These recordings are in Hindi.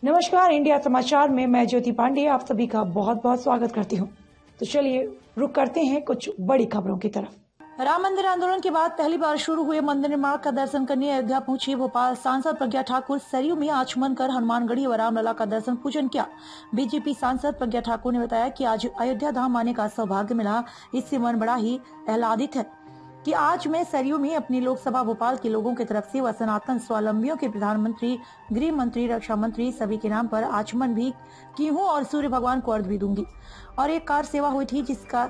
नमस्कार, इंडिया समाचार में मैं ज्योति पांडे आप सभी का बहुत बहुत स्वागत करती हूं। तो चलिए रुक करते हैं कुछ बड़ी खबरों की तरफ। राम मंदिर आंदोलन के बाद पहली बार शुरू हुए मंदिर निर्माण का दर्शन करने अयोध्या पहुंची भोपाल सांसद प्रज्ञा ठाकुर सरयू में आचमन कर हनुमानगढ़ी व रामलला का दर्शन पूजन किया। बीजेपी सांसद प्रज्ञा ठाकुर ने बताया कि आज अयोध्या धाम आने का सौभाग्य मिला। इससे मन बड़ा ही आह्लादित है कि आज मैं सरयू में अपनी लोकसभा भोपाल के लोगों की तरफ से व सनातन स्वावलंबियों के प्रधानमंत्री, गृह मंत्री, रक्षा मंत्री सभी के नाम पर आचमन भी की हूँ और सूर्य भगवान को अर्घ भी दूंगी। और एक कार सेवा हुई थी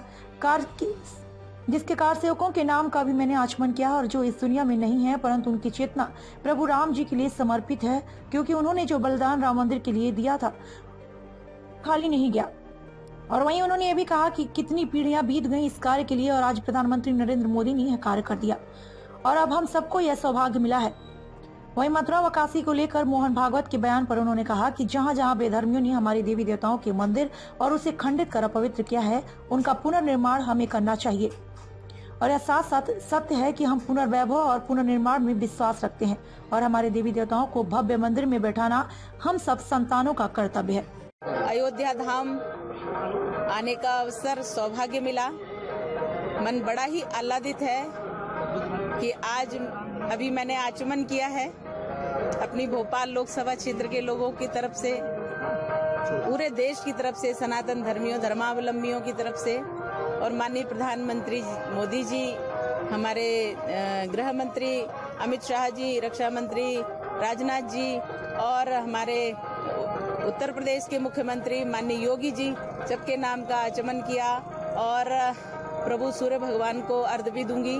जिसके कार सेवकों के नाम का भी मैंने आचमन किया और जो इस दुनिया में नहीं है परंतु उनकी चेतना प्रभु राम जी के लिए समर्पित है, क्योंकि उन्होंने जो बलिदान राम मंदिर के लिए दिया था खाली नहीं गया। और वहीं उन्होंने ये भी कहा कि कितनी पीढ़ियां बीत गई इस कार्य के लिए और आज प्रधानमंत्री नरेंद्र मोदी ने यह कार्य कर दिया और अब हम सबको यह सौभाग्य मिला है। वहीं मथुरा व काशी को लेकर मोहन भागवत के बयान पर उन्होंने कहा कि जहां जहां बेधर्मियों ने हमारे देवी देवताओं के मंदिर और उसे खंडित कर अपवित्र किया है, उनका पुनर्निर्माण हमें करना चाहिए। और यह साथ साथ सत्य है कि हम पुनर्वैभव और पुनर्निर्माण में विश्वास रखते हैं और हमारे देवी देवताओं को भव्य मंदिर में बैठाना हम सब संतानों का कर्तव्य है। अयोध्या धाम आने का अवसर सौभाग्य मिला। मन बड़ा ही आह्लादित है कि आज अभी मैंने आचमन किया है अपनी भोपाल लोकसभा क्षेत्र के लोगों की तरफ से, पूरे देश की तरफ से, सनातन धर्मियों धर्मावलंबियों की तरफ से और माननीय प्रधानमंत्री मोदी जी, हमारे गृह मंत्री अमित शाह जी, रक्षा मंत्री राजनाथ जी और हमारे उत्तर प्रदेश के मुख्यमंत्री माननीय योगी जी, सबके नाम का आचमन किया और प्रभु सूर्य भगवान को अर्घ भी दूंगी।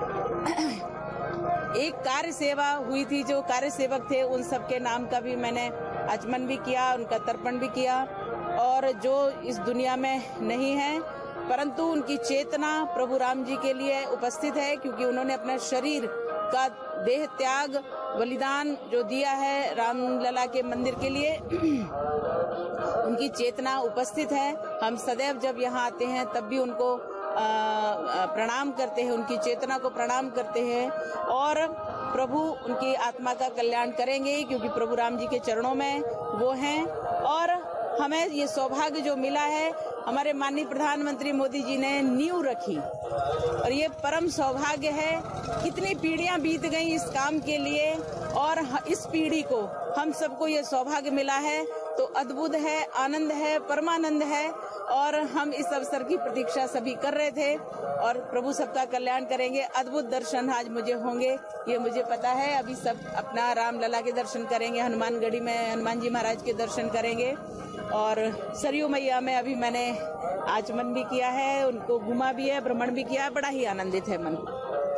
एक कार्य सेवा हुई थी, जो कार्य सेवक थे उन सबके नाम का भी मैंने आचमन भी किया, उनका तर्पण भी किया और जो इस दुनिया में नहीं है परंतु उनकी चेतना प्रभु राम जी के लिए उपस्थित है, क्योंकि उन्होंने अपना शरीर का देह त्याग बलिदान जो दिया है रामलला के मंदिर के लिए, उनकी चेतना उपस्थित है। हम सदैव जब यहाँ आते हैं तब भी उनको प्रणाम करते हैं, उनकी चेतना को प्रणाम करते हैं और प्रभु उनकी आत्मा का कल्याण करेंगे, क्योंकि प्रभु राम जी के चरणों में वो हैं। और हमें ये सौभाग्य जो मिला है, हमारे माननीय प्रधानमंत्री मोदी जी ने नींव रखी और ये परम सौभाग्य है। कितनी पीढ़ियां बीत गई इस काम के लिए और इस पीढ़ी को हम सबको ये सौभाग्य मिला है, तो अद्भुत है, आनंद है, परमानंद है और हम इस अवसर की प्रतीक्षा सभी कर रहे थे और प्रभु सबका कल्याण करेंगे। अद्भुत दर्शन आज मुझे होंगे, ये मुझे पता है। अभी सब अपना रामलला के दर्शन करेंगे, हनुमानगढ़ी में हनुमान जी महाराज के दर्शन करेंगे और सरयू मैया में अभी मैंने आचमन भी किया है, उनको घुमा भी है, भ्रमण भी किया है। बड़ा ही आनंदित है मन।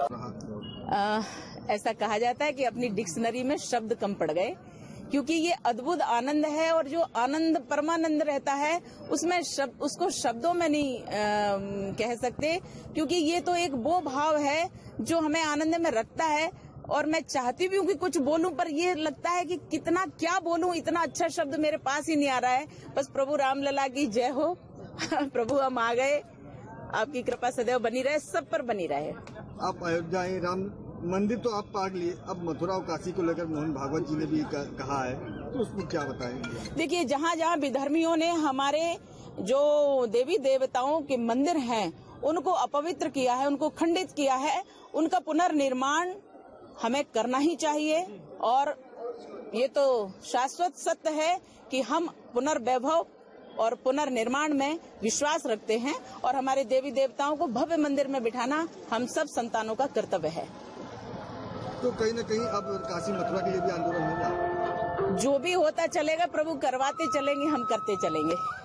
ऐसा कहा जाता है कि अपनी डिक्शनरी में शब्द कम पड़ गए, क्योंकि ये अद्भुत आनंद है और जो आनंद परमानंद रहता है उसमें उसको शब्दों में नहीं कह सकते, क्योंकि ये तो एक वो भाव है जो हमें आनंद में रखता है। और मैं चाहती भी हूँ कि कुछ बोलूं, पर ये लगता है कि कितना क्या बोलूं, इतना अच्छा शब्द मेरे पास ही नहीं आ रहा है। बस प्रभु रामलला की जय हो। प्रभु हम आ गए, आपकी कृपा सदैव बनी रहे, सब पर बनी रहे। आप अयोध्या आए, राम मंदिर तो आप पाग लिए, अब मथुरा और काशी को लेकर मोहन भागवत जी ने भी कहा है, तो उसको क्या बताएंगे? देखिए, जहाँ जहाँ विधर्मियों ने हमारे जो देवी देवताओं के मंदिर हैं उनको अपवित्र किया है, उनको खंडित किया है, उनका पुनर्निर्माण हमें करना ही चाहिए। और ये तो शाश्वत सत्य है कि हम पुनर्वैभव और पुनर्निर्माण में विश्वास रखते हैं और हमारे देवी देवताओं को भव्य मंदिर में बिठाना हम सब संतानों का कर्तव्य है। तो कहीं न कहीं अब काशी मथुरा के लिए भी आंदोलन होगा। जो भी होता चलेगा, प्रभु करवाते चलेंगे, हम करते चलेंगे।